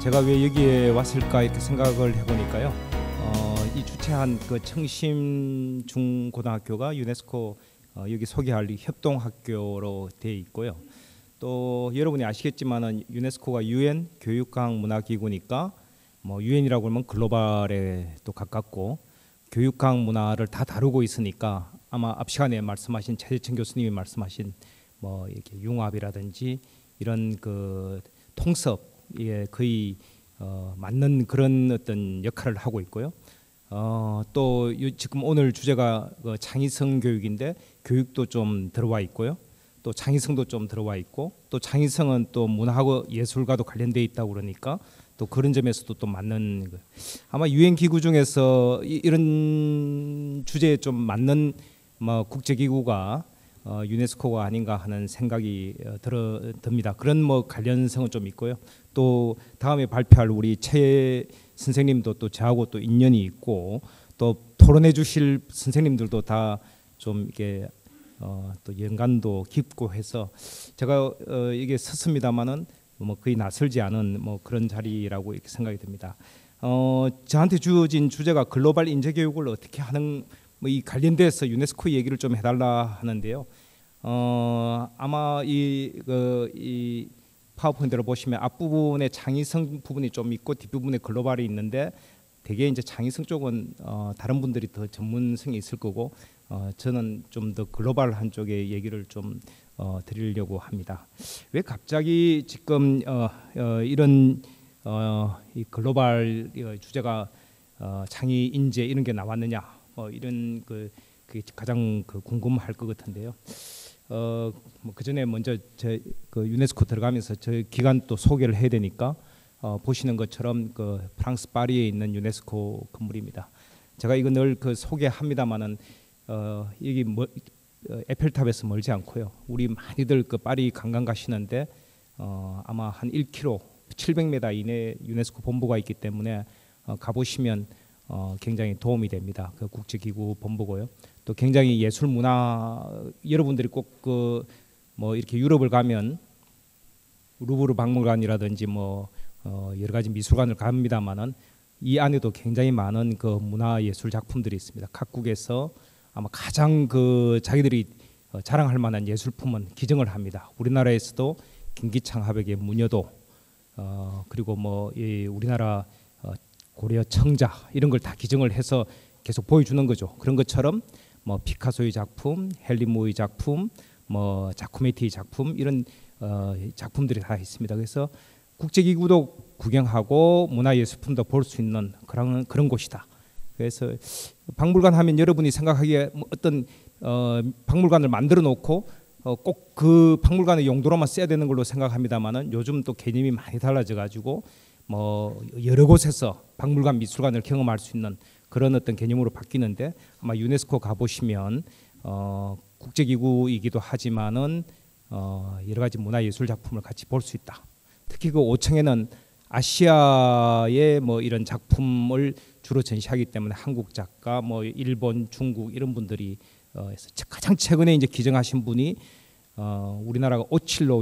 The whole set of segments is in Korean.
제가 왜 여기에 왔을까 이렇게 생각을 해보니까요. 이 주최한 그 청심 중고등학교가 유네스코 여기 소개할 협동학교로 되어 있고요. 또 여러분이 아시겠지만은 유네스코가 유엔 교육과학문화기구니까 뭐 유엔이라고 하면 글로벌에 또 가깝고 교육과학 문화를 다 다루고 있으니까 아마 앞 시간에 말씀하신 최재천 교수님이 말씀하신 뭐 이렇게 융합이라든지 이런 그 통섭에 거의 맞는 그런 어떤 역할을 하고 있고요. 또 지금 오늘 주제가 창의성 교육인데 교육도 좀 들어와 있고요. 또 창의성도 좀 들어와 있고 또 창의성은 또 문화하고 예술과도 관련돼 있다고 그러니까 또 그런 점에서도 또 맞는 아마 유엔 기구 중에서 이런 주제에 좀 맞는 뭐 국제기구가 유네스코가 아닌가 하는 생각이 듭니다. 그런 뭐 관련성은 좀 있고요. 또 다음에 발표할 우리 최 선생님도 또 저하고 또 인연이 있고 또 토론해 주실 선생님들도 다 좀 이게 또 연관도 깊고 해서 제가 이게 섰습니다마는 뭐 거의 낯설지 않은 뭐 그런 자리라고 이렇게 생각이 듭니다. 저한테 주어진 주제가 글로벌 인재 교육을 어떻게 하는 뭐 이 관련돼서 유네스코 얘기를 좀 해달라 하는데요. 아마 이 파워포인트를 보시면 앞부분에 창의성 부분이 좀 있고 뒷부분에 글로벌이 있는데 되게 이제 창의성 쪽은 다른 분들이 더 전문성이 있을 거고 저는 좀 더 글로벌 한쪽의 얘기를 좀 드리려고 합니다. 왜 갑자기 지금 이런 이 글로벌 주제가 창의 인재 이런 게 나왔느냐 이런 그 가장 궁금할 것 같은데요. 뭐 그 전에 먼저 그 유네스코 들어가면서 저 기관 또 소개를 해야 되니까 보시는 것처럼 그 프랑스 파리에 있는 유네스코 건물입니다. 제가 이거 늘 그 소개합니다만은 여기 에펠탑에서 멀지 않고요. 우리 많이들 그 파리 관광 가시는데 아마 한 1km 700m 이내 유네스코 본부가 있기 때문에 가보시면 굉장히 도움이 됩니다. 그 국제기구 본부고요. 또 굉장히 예술 문화 여러분들이 꼭 그 뭐 이렇게 유럽을 가면 루브르 박물관이라든지 뭐 여러 가지 미술관을 갑니다만은 이 안에도 굉장히 많은 그 문화 예술 작품들이 있습니다. 각국에서 아마 가장 그 자기들이 자랑할 만한 예술품은 기증을 합니다. 우리나라에서도 김기창 화백의 무녀도 그리고 뭐 이 우리나라 고려 청자 이런 걸 다 기증을 해서 계속 보여주는 거죠. 그런 것처럼 뭐 피카소의 작품, 헬리모의 작품, 뭐 자쿠메티의 작품 이런 작품들이 다 있습니다. 그래서 국제기구도 구경하고 문화예술품도 볼 수 있는 그런 곳이다. 그래서 박물관 하면 여러분이 생각하기에 어떤 박물관을 만들어 놓고 꼭 그 박물관의 용도로만 써야 되는 걸로 생각합니다만은 요즘 또 개념이 많이 달라져 가지고 뭐 여러 곳에서 박물관, 미술관을 경험할 수 있는 그런 어떤 개념으로 바뀌는데 아마 유네스코 가보시면 국제기구이기도 하지만은 여러 가지 문화예술 작품을 같이 볼 수 있다. 특히 그 5층에는 아시아의 뭐 이런 작품을 주로 전시하기 때문에 한국 작가, 뭐 일본, 중국 이런 분들이 가장 최근에 이제 기증하신 분이 우리나라가 오칠로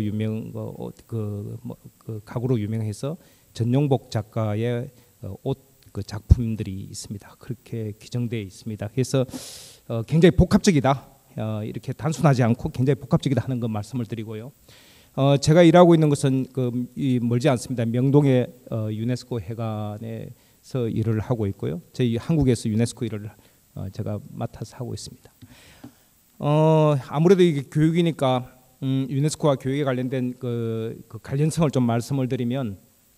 그 가구로 유명해서 전용복 작가의 옷 그 작품들이 있습니다. 그렇게 기증되어 있습니다. 그래서 굉장히 복합적이다. 이렇게 단순하지 않고 굉장히 복합적이다 하는 건 말씀을 드리고요. 제가 일하고 있는 것은 멀지 않습니다. 명동의 유네스코 회관에서 일을 하고 있고요. 저희 한국에서 유네스코 일을 제가 맡아서 하고 있습니다. 아무래도 이게 교육이니까 유네스코와 교육에 관련된 그 관련성을 좀 말씀을 드리면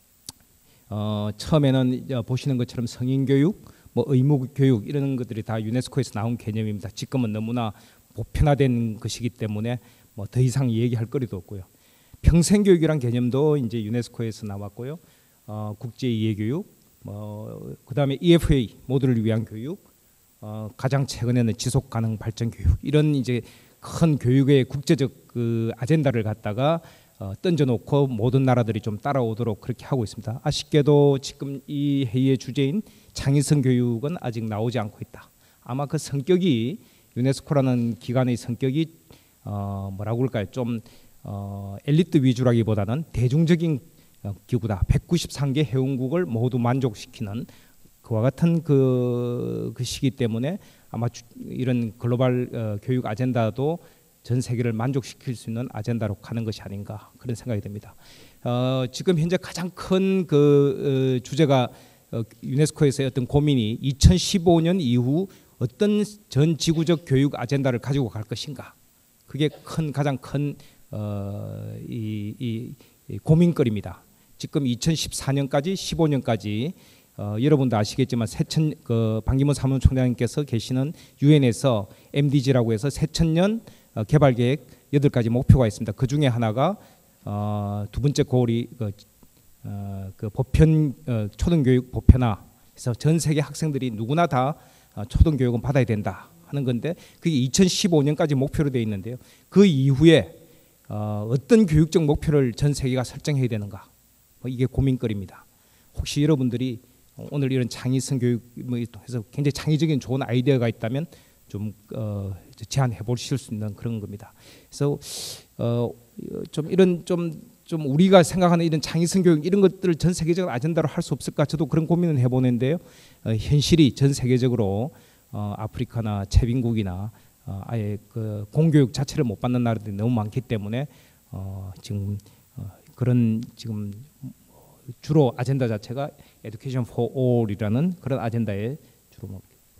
처음에는 보시는 것처럼 성인교육, 뭐 의무교육 이런 것들이 다 유네스코에서 나온 개념입니다. 지금은 너무나 보편화된 것이기 때문에 뭐 더 이상 얘기할 거리도 없고요. 평생교육이란 개념도 이제 유네스코에서 나왔고요. 국제이해교육, 그다음에 EFA 모두를 위한 교육, 가장 최근에는 지속가능 발전 교육 이런 이제 큰 교육의 국제적 그 아젠다를 갖다가 던져놓고 모든 나라들이 좀 따라오도록 그렇게 하고 있습니다. 아쉽게도 지금 이 회의의 주제인 창의성 교육은 아직 나오지 않고 있다. 아마 그 성격이 유네스코라는 기관의 성격이 뭐라고 할까요? 좀 엘리트 위주라기보다는 대중적인 기구다. 193개 회원국을 모두 만족시키는 그와 같은 그 시기 때문에 아마 이런 글로벌 교육 아젠다도 전 세계를 만족시킬 수 있는 아젠다로 가는 것이 아닌가 그런 생각이 듭니다. 지금 현재 가장 큰 그 주제가 유네스코에서의 어떤 고민이 2015년 이후 어떤 전 지구적 교육 아젠다를 가지고 갈 것인가. 그게 가장 큰 고민거리입니다. 지금 2014년까지 15년까지 여러분도 아시겠지만 반기문 사무총장님께서 계시는 유엔에서 MDG라고 해서 새천년 개발계획 8가지 목표가 있습니다. 그 중에 하나가 두 번째 고울이 초등교육 보편화해서 전 세계 학생들이 누구나 다 초등교육은 받아야 된다 하는 건데 그게 2015년까지 목표로 되어 있는데요. 그 이후에 어떤 교육적 목표를 전 세계가 설정해야 되는가 이게 고민거리입니다. 혹시 여러분들이 오늘 이런 창의성 교육에서 굉장히 창의적인 좋은 아이디어가 있다면 좀 제안해 보실 수 있는 그런 겁니다. 그래서 좀 이런 좀 우리가 생각하는 이런 창의성 교육 이런 것들을 전 세계적 아젠다로 할 수 없을까 저도 그런 고민을 해보는데요. 현실이 전 세계적으로 아프리카나 최빈국이나 아예 그 공교육 자체를 못 받는 나라들이 너무 많기 때문에 지금 그런 지금 주로 아젠다 자체가 Education for All이라는 그런 아젠다에 주로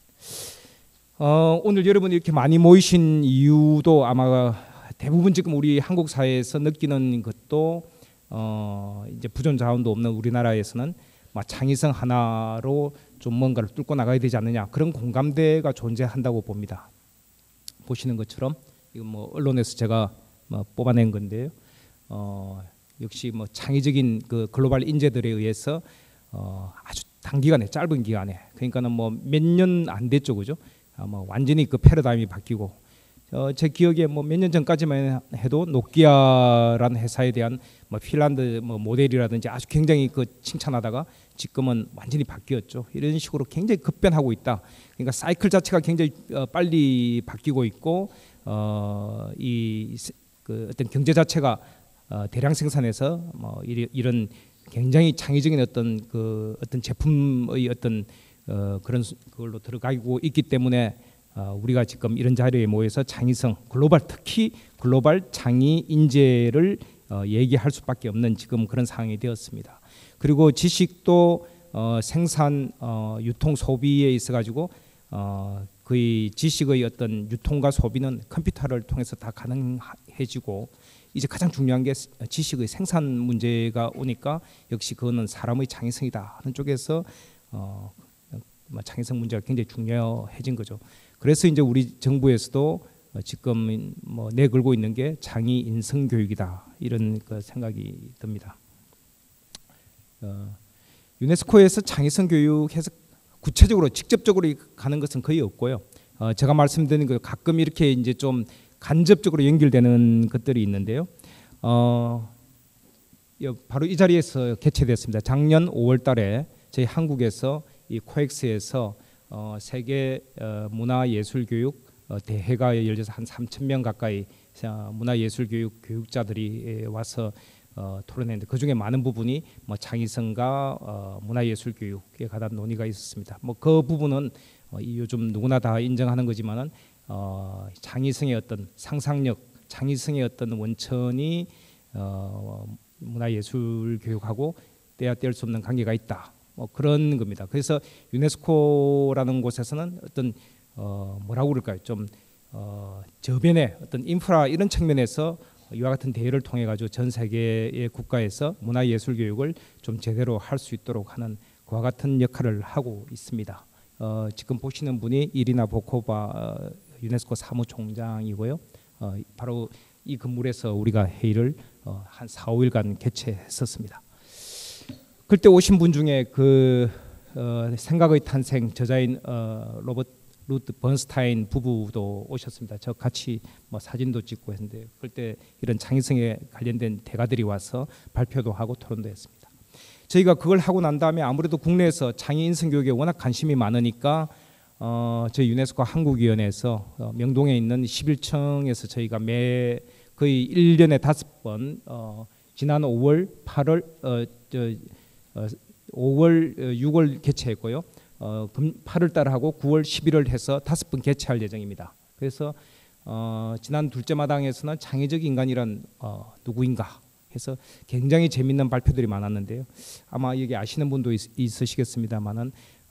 오늘 여러분이 이렇게 많이 모이신 이유도 아마 대부분 지금 우리 한국 사회에서 느끼는 것도 이제 부존 자원도 없는 우리나라에서는 창의성 하나로 좀 뭔가를 뚫고 나가야 되지 않느냐 그런 공감대가 존재한다고 봅니다. 보시는 것처럼 이건 언론에서 제가 뽑아낸 건데요. 역시 창의적인 그 글로벌 인재들에 의해서 아주 단기간에 짧은 기간에 그러니까는 몇 년 안 됐죠, 그죠? 완전히 그 패러다임이 바뀌고 제 기억에 몇 년 전까지만 해도 노키아라는 회사에 대한 핀란드 모델이라든지 아주 굉장히 그 칭찬하다가 지금은 완전히 바뀌었죠. 이런 식으로 굉장히 급변하고 있다. 그러니까 사이클 자체가 굉장히 빨리 바뀌고 있고 그 어떤 경제 자체가 대량 생산해서 이런 굉장히 창의적인 어떤 제품의 어떤 그런 그걸로 들어가고 있기 때문에 우리가 지금 이런 자리에 모여서 창의성 특히 글로벌 창의 인재를 얘기할 수밖에 없는 지금 그런 상황이 되었습니다. 그리고 지식도 생산, 유통, 소비에 있어 가지고 거의 지식의 어떤 유통과 소비는 컴퓨터를 통해서 다 가능해지고 이제 가장 중요한 게 지식의 생산 문제가 오니까 역시 그거는 사람의 창의성이다 하는 쪽에서 창의성 문제가 굉장히 중요해진 거죠. 그래서 이제 우리 정부에서도 지금 내걸고 있는 게 창의 인성 교육이다 이런 그 생각이 듭니다. 유네스코에서 창의성 교육해서 구체적으로 직접적으로 가는 것은 거의 없고요. 제가 말씀드린 그 가끔 이렇게 이제 좀 간접적으로 연결되는 것들이 있는데요. 바로 이 자리에서 개최됐습니다. 작년 5월달에 저희 한국에서 이 코엑스에서 세계 문화예술교육 대회가 열려서 한 3,000명 가까이 문화예술교육 교육자들이 와서 토론했는데 그 중에 많은 부분이 창의성과 문화예술교육에 관한 논의가 있었습니다. 그 부분은 요즘 누구나 다 인정하는 거지만은 창의성의 어떤 상상력, 창의성의 어떤 원천이 문화예술교육하고 떼야 뗄 수 없는 관계가 있다. 그런 겁니다. 그래서 유네스코라는 곳에서는 어떤 뭐라고 그럴까요? 좀 저변의 어떤 인프라 이런 측면에서 이와 같은 대회를 통해 가지고 전 세계의 국가에서 문화예술 교육을 좀 제대로 할 수 있도록 하는 그와 같은 역할을 하고 있습니다. 지금 보시는 분이 이리나 보코바 유네스코 사무총장이고요. 바로 이 건물에서 우리가 회의를 한 4, 5일간 개최했었습니다. 그때 오신 분 중에 그 생각의 탄생 저자인 로버트 루트 번스타인 부부도 오셨습니다. 저 같이 사진도 찍고 했는데 그때 이런 창의성에 관련된 대가들이 와서 발표도 하고 토론도 했습니다. 저희가 그걸 하고 난 다음에 아무래도 국내에서 창의인성 교육에 워낙 관심이 많으니까 저희 유네스코 한국위원회에서 명동에 있는 11층에서 저희가 거의 1년에 5번 지난 5월, 8월, 5월, 6월 개최했고요. 8월 달 하고 9월, 11월 해서 5번 개최할 예정입니다. 그래서 지난 둘째 마당에서는 창의적 인간이란 누구인가 해서 굉장히 재밌는 발표들이 많았는데요. 아마 여기 아시는 분도 있으시겠습니다만은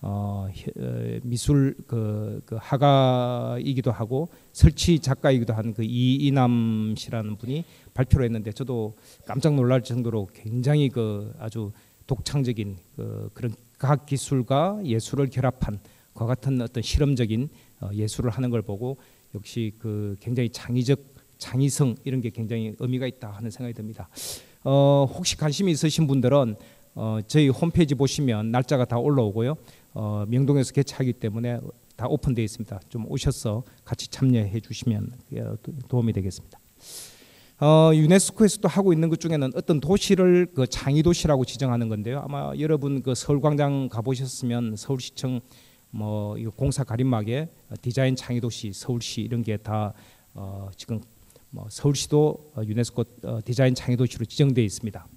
미술 그 화가이기도 하고 설치 작가이기도 한 그 이이남 씨라는 분이 발표를 했는데 저도 깜짝 놀랄 정도로 굉장히 그 아주 독창적인 그런 과학 기술과 예술을 결합한 그와 같은 어떤 실험적인 예술을 하는 걸 보고 역시 그 굉장히 창의성 이런 게 굉장히 의미가 있다 하는 생각이 듭니다. 혹시 관심이 있으신 분들은 저희 홈페이지 보시면 날짜가 다 올라오고요. 명동에서 개최하기 때문에 다 오픈되어 있습니다. 좀 오셔서 같이 참여해 주시면 도움이 되겠습니다. 유네스코에서 또 하고 있는 것 중에는 어떤 도시를 그 창의 도시라고 지정하는 건데요. 아마 여러분 그 서울광장 가보셨으면 서울시청 뭐 이거 공사 가림막에 디자인 창의 도시 서울시 이런 게 다 지금 뭐 서울시도 유네스코 디자인 창의 도시로 지정되어 있습니다.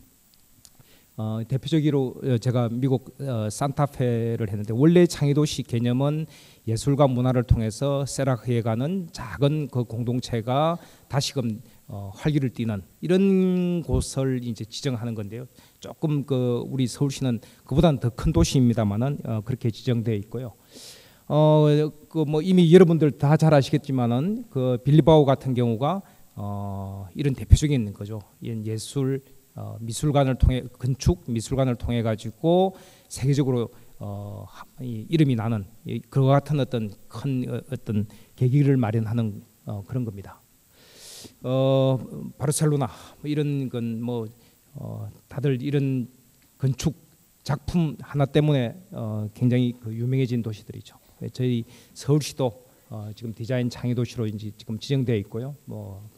대표적으로 제가 미국 산타페를 했는데 원래 창의도시 개념은 예술과 문화를 통해서 쇠락해가는 작은 그 공동체가 다시금 활기를 띠는 이런 곳을 이제 지정하는 건데요. 조금 그 우리 서울시는 그보다는 더 큰 도시입니다만은 그렇게 지정되어 있고요. 그 뭐 이미 여러분들 다 잘 아시겠지만은 그 빌리바오 같은 경우가 이런 대표적인 거죠. 예술 미술관을 통해 건축 미술관을 통해 가지고 세계적으로 이름이 나는 그와 같은 어떤 큰 어떤 계기를 마련하는 그런 겁니다. 바르셀로나 이런 건 뭐 다들 이런 건축 작품 하나 때문에 굉장히 그 유명해진 도시들이죠. 저희 서울시도 지금 디자인 창의 도시로 이제 지금 지정되어 있고요. 뭐